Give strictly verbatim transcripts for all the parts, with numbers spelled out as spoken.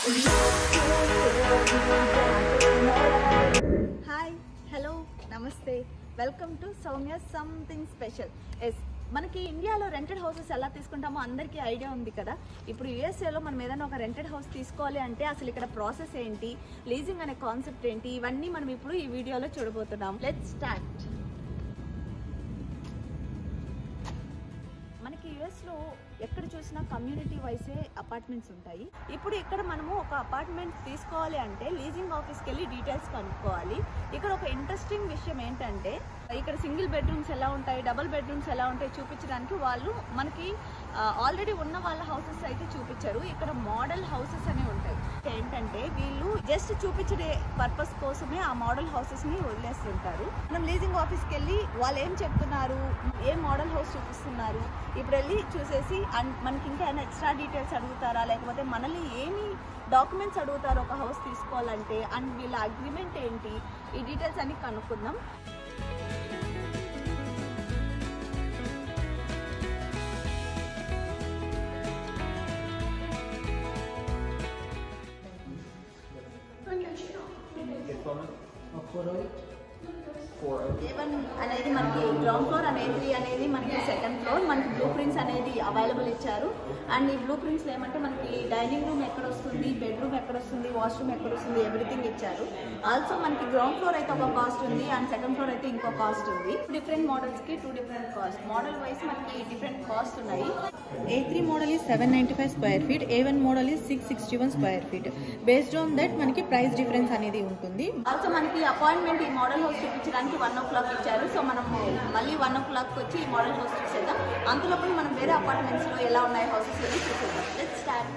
Hi, hello, నమస్తే, welcome to Soumya something special. Yes, మనకి ఇండియాలో రెంటెడ్ హౌసెస్ ఎలా తీసుకుంటామో అందరికీ ఐడియా ఉంది కదా. ఇప్పుడు యూఎస్ఏలో మనం ఏదైనా ఒక రెంటెడ్ హౌస్ తీసుకోవాలి అంటే అసలు ఇక్కడ ప్రాసెస్ ఏంటి, లీజింగ్ అనే కాన్సెప్ట్ ఏంటి, ఇవన్నీ మనం ఇప్పుడు ఈ వీడియోలో చూడబోతున్నాం. Let's start. మనకి యుఎస్లో ఎక్కడ చూసినా కమ్యూనిటీ వైసే అపార్ట్మెంట్స్ ఉంటాయి. ఇప్పుడు ఇక్కడ మనము ఒక అపార్ట్మెంట్ తీసుకోవాలి అంటే లీజింగ్ ఆఫీస్కి వెళ్ళి డీటెయిల్స్ కనుక్కోవాలి. ఇక్కడ ఒక ఇంట్రెస్టింగ్ విషయం ఏంటంటే ఇక్కడ సింగిల్ బెడ్రూమ్స్ ఎలా ఉంటాయి, డబుల్ బెడ్రూమ్స్ ఎలా ఉంటాయి చూపించడానికి వాళ్ళు మనకి ఆల్రెడీ ఉన్న వాళ్ళ హౌసెస్ అయితే చూపించారు. ఇక్కడ మోడల్ హౌసెస్ అనేవి ఉంటాయి. ఏంటంటే వీళ్ళు జస్ట్ చూపించే పర్పస్ కోసమే ఆ మోడల్ హౌసెస్ ని వదిలేస్తుంటారు. మనం లీజింగ్ ఆఫీస్కి వెళ్ళి వాళ్ళు ఏం చెప్తున్నారు, ఏ మోడల్ హౌస్ చూపిస్తున్నారు, ఇప్పుడు వెళ్ళి చూసేసి అండ్ మనకి ఇంకా ఏమైనా ఎక్స్ట్రా డీటెయిల్స్ అడుగుతారా, లేకపోతే మనల్ని ఏమి డాక్యుమెంట్స్ అడుగుతారు ఒక హౌస్ తీసుకోవాలంటే, అండ్ వీళ్ళ అగ్రిమెంట్ ఏంటి, ఈ డీటెయిల్స్ అన్ని కనుక్కుందాం. ఏ వన్ అనేది మనకి గ్రౌండ్ ఫ్లోర్, అనేది అనేది మనకి సెకండ్ ఫ్లోర్. మనకి బ్లూ ప్రింట్స్ అనేది అవైలబుల్ ఇచ్చారు. అండ్ ఈ బ్లూ ప్రింట్స్ ఏమంటే మనకి డైనింగ్ రూమ్ ఎక్కడ వస్తుంది, బెడ్రూమ్ ఎక్కడ వస్తుంది, వాష్రూమ్ ఎక్కడ వస్తుంది, ఎవ్రీథింగ్ ఇచ్చారు. ఆల్సో మనకి గ్రౌండ్ ఫ్లోర్ అయితే ఒక కాస్ట్ ఉంది అండ్ సెకండ్ ఫ్లోర్ అయితే ఇంకో కాస్ట్ ఉంది. డిఫరెంట్ మోడల్స్ కి two different cost. Model wise మనకి డిఫరెంట్ కాస్ట్ ఉన్నాయి. A three model is seven ninety-five square feet, A one model is six sixty-one square feet. Based on that మనకి price difference అనేది ఉంటుంది. Also మనకి appointment ఈ model house చూపించడానికి one o'clock ఇచ్చారు. So మనం మళ్ళీ వన్ ఓ క్లాక్ వచ్చి ఈ మోడల్ హౌస్ చూసేద్దాం. అంతలోపు మనం వేరే అపార్ట్మెంట్స్ లో ఎలా ఉన్నాయి హౌసెస్ అని చూసేద్దాం. Let's start.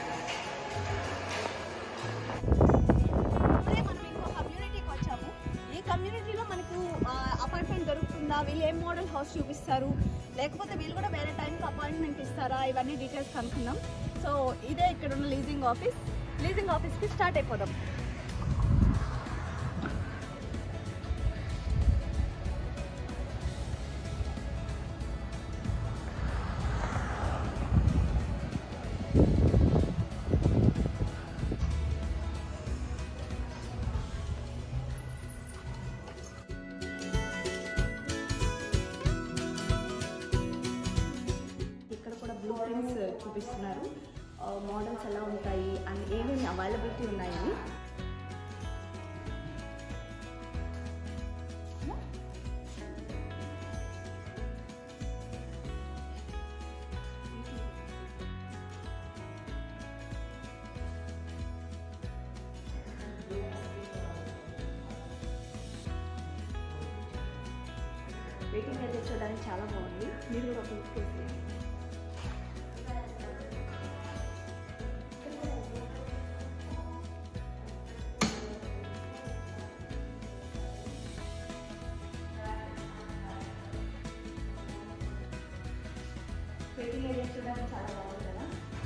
మనం ఇంకో కమ్యూనిటీకి వచ్చాము. ఈ కమ్యూనిటీలో మనకు అపార్ట్మెంట్ దొరుకుతుందా, వీళ్ళు ఏం మోడల్ హౌస్ చూపిస్తారు, లేకపోతే వీళ్ళు కూడా వేరే టైంకి అపాయింట్మెంట్ ఇస్తారా, ఇవన్నీ డీటెయిల్స్ కనుక్కుందాం. సో ఇదే ఇక్కడ ఉన్న లీజింగ్ ఆఫీస్. లీజింగ్ ఆఫీస్కి స్టార్ట్ అయిపోదాం. బ్లూ ప్రింట్స్ చూపిస్తున్నారు, మోడల్స్ ఎలా ఉంటాయి అండ్ ఏమేమి అవైలబిలిటీ ఉన్నాయని. వెయిటింగ్ ఏరియా చూడడానికి చాలా బాగుంది. మీరు కూడా ఒక లుక్ వేసి వెయిటింగ్ ఏరియా చూడడానికి చాలా బాగుంది కదా.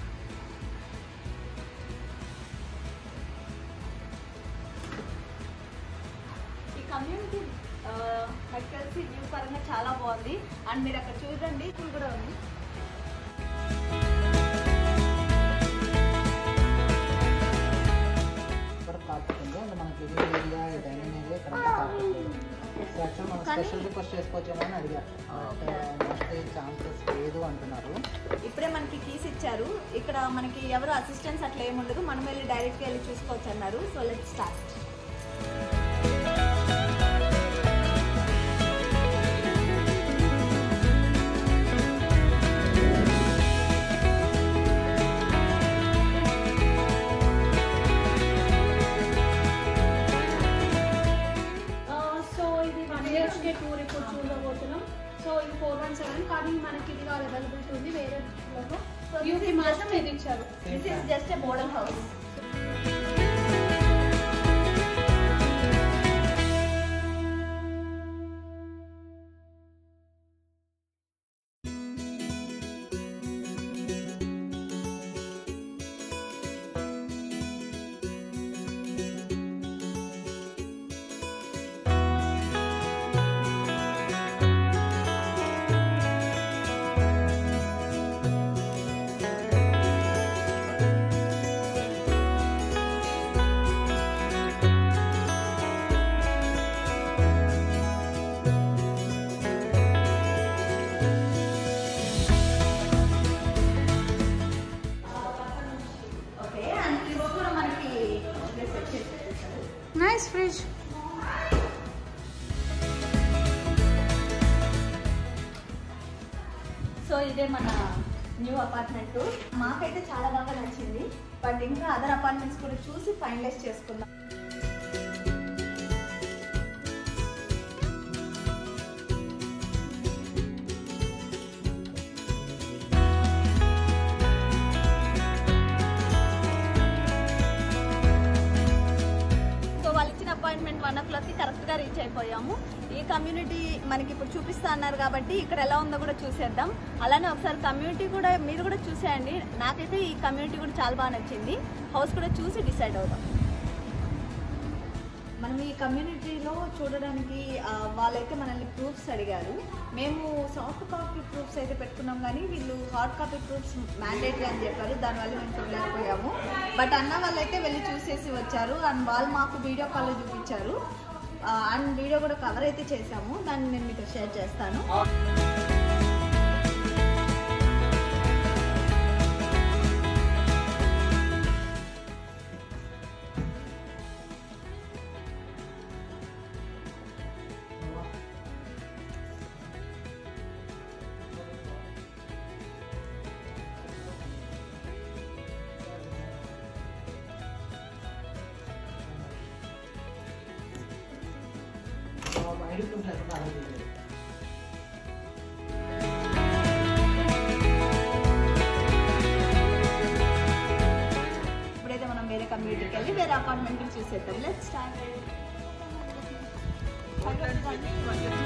ఈ కమ్యూనిటీ నాకు తెలిసి వ్యూ పరంగా చాలా బాగుంది. అండ్ మీరు అక్కడ చూడండి, పూల్ కూడా ఉంది. మనకి ఏరియా డైనింగ్ ఏరియా ఇక్కడ మనం స్పెషల్ రిక్వెస్ట్ చేసుకోవచ్చేమో అని అడిగారు. ఛాన్సెస్ లేదు అంటున్నారు. ఇప్పుడే మనకి కీస్ ఇచ్చారు. ఇక్కడ మనకి ఎవరు అసిస్టెన్స్ అట్లా ఏమి ఉండదు, మనం వెళ్ళి డైరెక్ట్గా వెళ్ళి చూసుకోవచ్చు అన్నారు. So let's start. టూర్ ఇప్పుడు చూడబోతున్నాం. సో ఇది ఫోర్ వన్ సెవెన్ కానీ మనకి ఇది అవైలబిలిటీ ఉంది వేరే యూపీ మాత్రం ఇది ఇచ్చారు. This is just a model house. Nice fridge. So ఇదే మన న్యూ అపార్ట్మెంట్. మాకైతే చాలా బాగా నచ్చింది. బట్ ఇంకా అదర్ అపార్ట్మెంట్స్ కూడా చూసి ఫైనలైజ్ చేసుకుందాం. అపాయింట్మెంట్ వన్ ఓ క్లాక్కి కరెక్ట్గా రీచ్ అయిపోయాము. ఈ కమ్యూనిటీ మనకి ఇప్పుడు చూపిస్తా అన్నారు కాబట్టి ఇక్కడ ఎలా ఉందో కూడా చూసేద్దాం. అలానే ఒకసారి కమ్యూనిటీ కూడా మీరు కూడా చూసేయండి. నాకైతే ఈ కమ్యూనిటీ కూడా చాలా బాగా నచ్చింది. హౌస్ కూడా చూసి డిసైడ్ అవుదాం. మనం ఈ కమ్యూనిటీలో చూడడానికి వాళ్ళైతే మనల్ని ప్రూఫ్స్ అడిగారు. మేము సాఫ్ట్ కాపీ ప్రూఫ్స్ అయితే పెట్టుకున్నాం, కానీ వీళ్ళు హార్డ్ కాపీ ప్రూఫ్స్ మ్యాండేటరీ అని చెప్పారు. దానివల్ల మేము చూడలేకపోయాము. బట్ అన్న వాళ్ళైతే వెళ్ళి చూసేసి వచ్చారు అండ్ వాళ్ళు మాకు వీడియో కాల్లో చూపించారు. అండ్ వీడియో కూడా కవర్ అయితే చేసాము. దాన్ని నేను మీతో షేర్ చేస్తాను. ఇప్పుడైతే మనం వేరే కమ్యూనిటీకి వెళ్ళి వేరే అపార్ట్మెంట్కి చూసేద్దాం. Let's start.